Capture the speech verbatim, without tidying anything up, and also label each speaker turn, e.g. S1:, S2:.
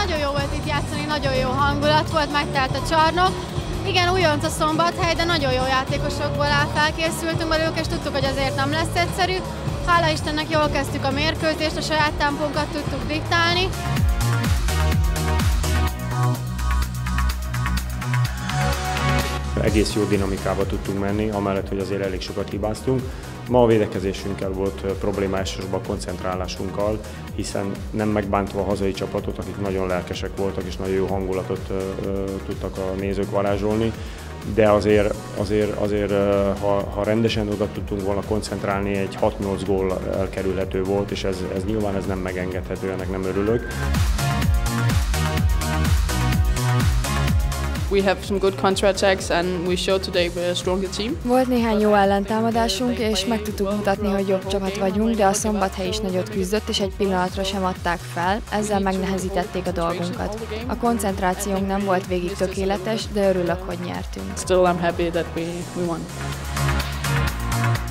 S1: Nagyon jó volt itt játszani, nagyon jó hangulat volt, megtelt a csarnok. Igen, újonc a Szombathely, de nagyon jó játékosokból áll, felkészültünk belőlük, és tudtuk, hogy azért nem lesz egyszerű. Hála Istennek jól kezdtük a mérkőzést, a saját tempónkat tudtuk diktálni.
S2: Egész jó dinamikába tudtunk menni, amellett, hogy azért elég sokat hibáztunk. Ma a védekezésünkkel volt probléma, elsősorban a koncentrálásunkkal, hiszen nem megbántva a hazai csapatot, akik nagyon lelkesek voltak és nagyon jó hangulatot ö, ö, tudtak a nézők varázsolni, de azért, azért, azért ha, ha rendesen oda tudtunk volna koncentrálni, egy hat-nyolc gól elkerülhető volt, és ez, ez nyilván ez nem megengedhető, ennek nem örülök.
S3: We have some good counter-attacks and we showed today we're a stronger team.
S4: Volt néhány jó ellentámadásunk, és meg tudtuk mutatni, hogy jobb csapat vagyunk, de a Szombathely is nagyot küzdött, és egy pillanatra sem adták fel, ezzel megnehezítették a dolgunkat. A koncentrációnk nem volt végig tökéletes, de örülök, hogy nyertünk.
S3: Still I'm happy that we, we won.